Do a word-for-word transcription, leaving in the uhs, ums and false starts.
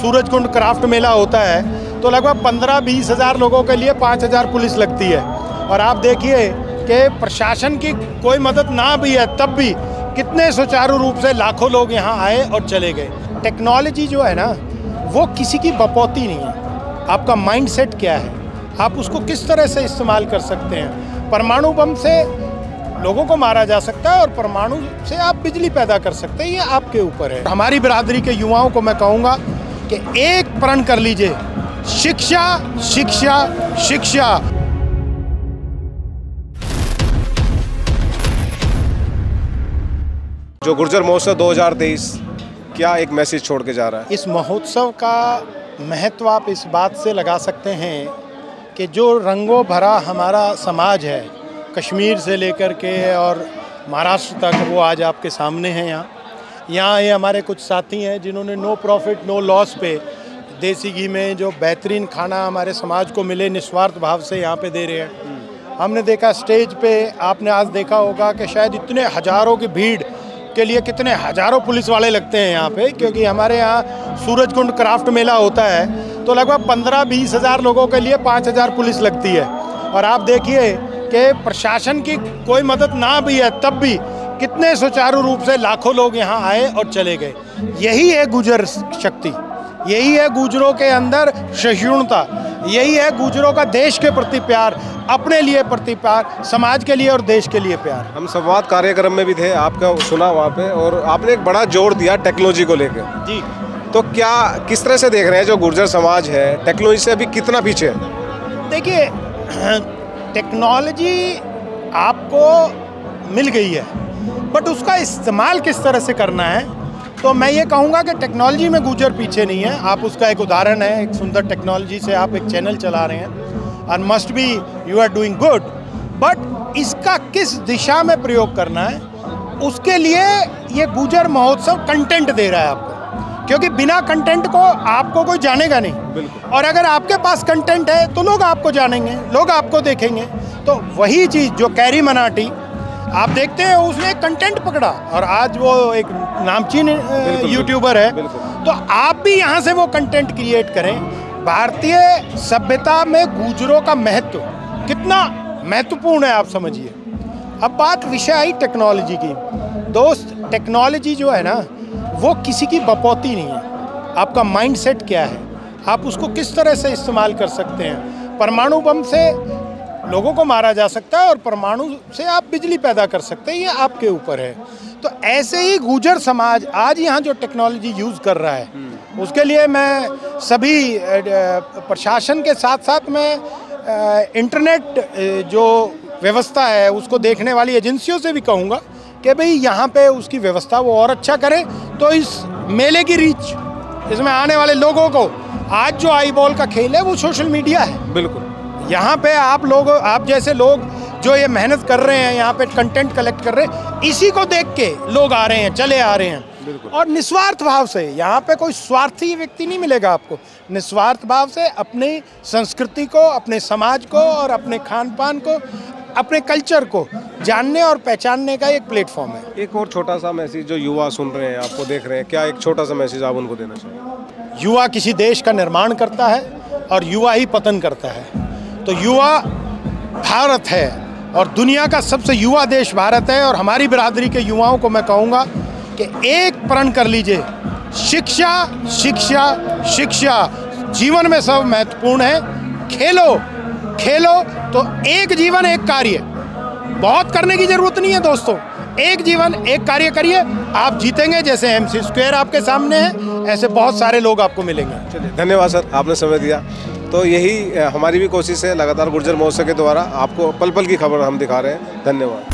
Surajkund craft मेला होता है तो लगभग पंद्रह बीस हज़ार लोगों के लिए पाँच हज़ार पुलिस लगती है। और आप देखिए कि प्रशासन की कोई मदद ना भी है तब भी कितने सुचारू रूप से लाखों लोग यहाँ आए और चले गए। टेक्नोलॉजी जो है ना वो किसी की बपौती नहीं है। आपका माइंडसेट क्या है, आप उसको किस तरह से इस्तेमाल कर सकते हैं। परमाणु बम से लोगों को मारा जा सकता है और परमाणु से आप बिजली पैदा कर सकते हैं, ये आपके ऊपर है। हमारी बिरादरी के युवाओं को मैं कहूँगा कि एक प्रण कर लीजिए, शिक्षा शिक्षा शिक्षा। जो गुर्जर महोत्सव दो हज़ार तेईस क्या एक मैसेज छोड़ के जा रहा है? इस महोत्सव का महत्व आप इस बात से लगा सकते हैं कि जो रंगों भरा हमारा समाज है, कश्मीर से लेकर के और महाराष्ट्र तक, वो आज आपके सामने हैं। यहाँ यहाँ ये हमारे कुछ साथी हैं जिन्होंने नो प्रॉफिट नो लॉस पे देसी घी में जो बेहतरीन खाना हमारे समाज को मिले निस्वार्थ भाव से यहाँ पे दे रहे हैं। हमने देखा स्टेज पे, आपने आज देखा होगा कि शायद इतने हज़ारों की भीड़ के लिए कितने हज़ारों पुलिस वाले लगते हैं यहाँ पे, क्योंकि हमारे यहाँ सूरजकुंड क्राफ्ट मेला होता है तो लगभग पंद्रह बीस हज़ार लोगों के लिए पाँच हज़ार पुलिस लगती है। और आप देखिए कि प्रशासन की कोई मदद ना भी है तब भी कितने सुचारू रूप से लाखों लोग यहाँ आए और चले गए। यही है गुर्जर शक्ति, यही है गुर्जरों के अंदर सहिष्णुता, यही है गुर्जरों का देश के प्रति प्यार, अपने लिए प्रति प्यार, समाज के लिए और देश के लिए प्यार। हम संवाद कार्यक्रम में भी थे, आपका सुना वहाँ पे, और आपने एक बड़ा जोर दिया टेक्नोलॉजी को लेकर। जी, तो क्या किस तरह से देख रहे हैं जो गुर्जर समाज है टेक्नोलॉजी से अभी कितना पीछे है? देखिए टेक्नोलॉजी आपको मिल गई है बट उसका इस्तेमाल किस तरह से करना है, तो मैं ये कहूँगा कि टेक्नोलॉजी में गुर्जर पीछे नहीं है। आप उसका एक उदाहरण है, एक सुंदर टेक्नोलॉजी से आप एक चैनल चला रहे हैं और must be you are doing good, but इसका किस दिशा में प्रयोग करना है उसके लिए ये गुर्जर महोत्सव कंटेंट दे रहा है आपको, क्योंकि बिना कंटेंट को आपको कोई जानेगा नहीं। और अगर आपके पास कंटेंट है तो लोग आपको जानेंगे, लोग आपको देखेंगे। तो वही चीज़ जो कैरी मनाटी आप देखते हैं उसने एक कंटेंट पकड़ा और आज वो एक नामचीन यूट्यूबर है, तो आप भी यहाँ से वो कंटेंट क्रिएट करें। भारतीय सभ्यता में गुर्जरों का महत्व कितना महत्वपूर्ण है आप समझिए। अब बात विषय आई टेक्नोलॉजी की। दोस्त, टेक्नोलॉजी जो है ना वो किसी की बपौती नहीं है। आपका माइंडसेट क्या है, आप उसको किस तरह से इस्तेमाल कर सकते हैं। परमाणु बम से लोगों को मारा जा सकता है और परमाणु से आप बिजली पैदा कर सकते हैं, ये आपके ऊपर है। तो ऐसे ही गुर्जर समाज आज यहाँ जो टेक्नोलॉजी यूज़ कर रहा है उसके लिए मैं सभी प्रशासन के साथ साथ में इंटरनेट जो व्यवस्था है उसको देखने वाली एजेंसियों से भी कहूँगा कि भाई यहाँ पे उसकी व्यवस्था वो और अच्छा करें, तो इस मेले की रीच, इसमें आने वाले लोगों को, आज जो आई बॉल का खेल है वो सोशल मीडिया है। बिल्कुल, यहाँ पे आप लोग, आप जैसे लोग जो ये मेहनत कर रहे हैं, यहाँ पे कंटेंट कलेक्ट कर रहे हैं, इसी को देख के लोग आ रहे हैं, चले आ रहे हैं। और निस्वार्थ भाव से, यहाँ पे कोई स्वार्थी व्यक्ति नहीं मिलेगा आपको। निस्वार्थ भाव से अपनी संस्कृति को, अपने समाज को और अपने खान पान को, अपने कल्चर को जानने और पहचानने का एक प्लेटफॉर्म है। एक और छोटा सा मैसेज जो युवा सुन रहे हैं, आपको देख रहे हैं, क्या एक छोटा सा मैसेज आप उनको देना चाहिए? युवा किसी देश का निर्माण करता है और युवा ही पतन करता है। तो युवा भारत है और दुनिया का सबसे युवा देश भारत है। और हमारी बिरादरी के युवाओं को मैं कहूँगा कि एक प्रण कर लीजिए, शिक्षा शिक्षा शिक्षा। जीवन में सब महत्वपूर्ण है। खेलो खेलो तो एक जीवन एक कार्य, बहुत करने की जरूरत नहीं है दोस्तों। एक जीवन एक कार्य करिए, आप जीतेंगे। जैसे एमसी स्क्वायर आपके सामने है, ऐसे बहुत सारे लोग आपको मिलेंगे। चलिए, धन्यवाद सर, आपने समय दिया। तो यही हमारी भी कोशिश है, लगातार गुर्जर महोत्सव के द्वारा आपको पल पल की खबर हम दिखा रहे हैं। धन्यवाद।